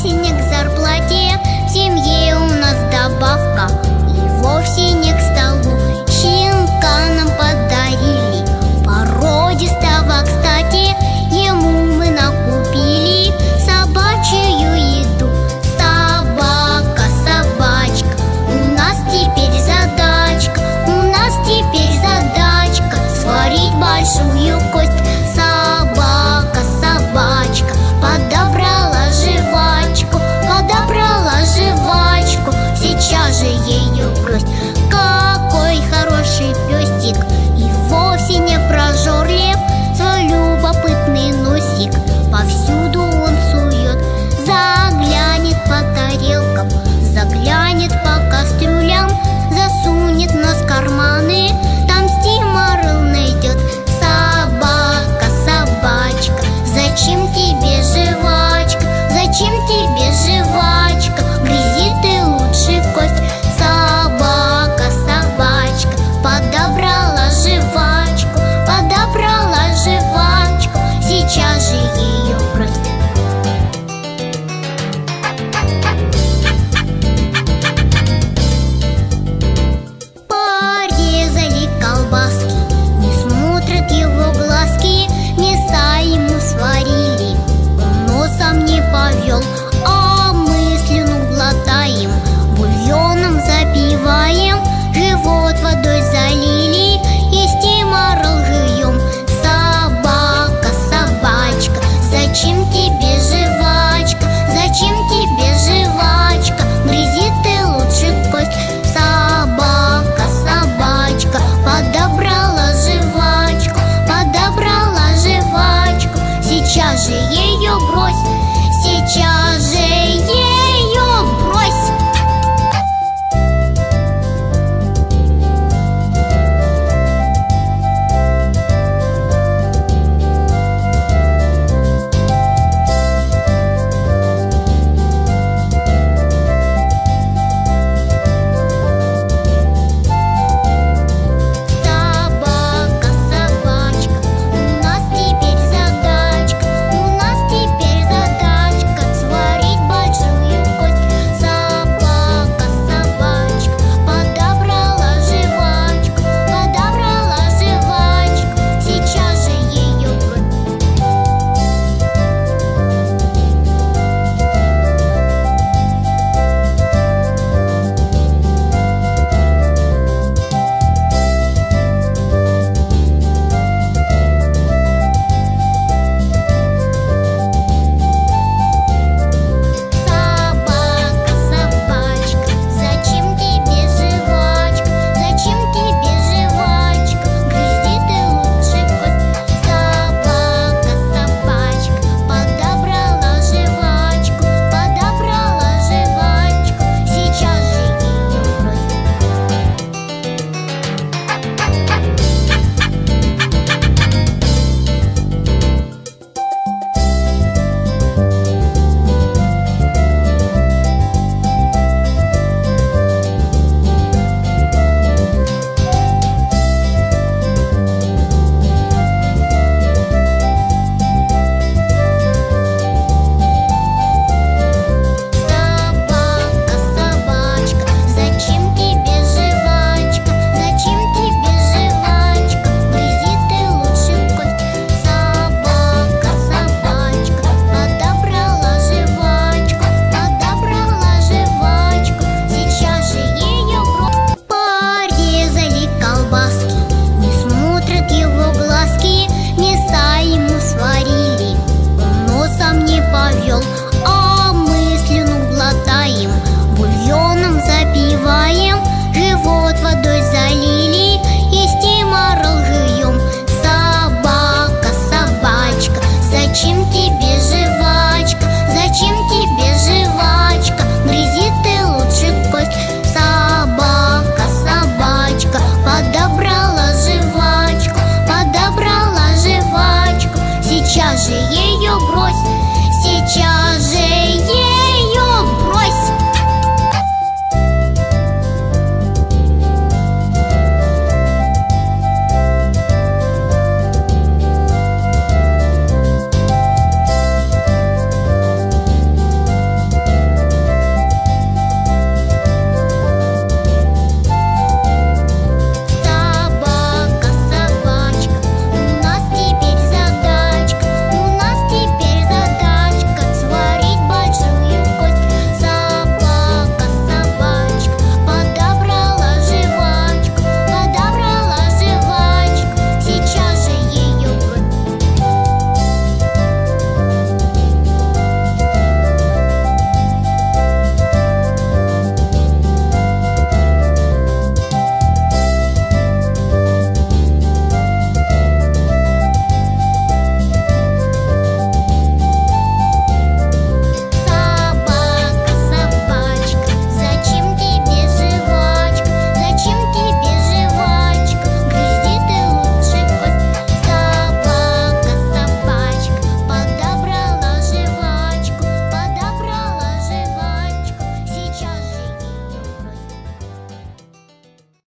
вовсе не к зарплате, в семье у нас добавка. И вовсе не к столу, щенка нам подарили, породистого, кстати, ему мы накупили собачью еду. Собака, собачка, у нас теперь задачка, у нас теперь задачка сварить большую кость. Собака, собачка, подобрала жвачку, подобрала жвачку, сейчас же ее брось. Какой хороший песик, и вовсе не прожорлив, свой любопытный носик повсюду он сует. Заглянет по тарелкам, заглянет по кастрюлям, засунет нос в карманы, там стимарл найдет. Собака, собачка, зачем тебе жвачка, зачем тебе жвачка, грызи ты лучше кость. Собака, собачка, подобрала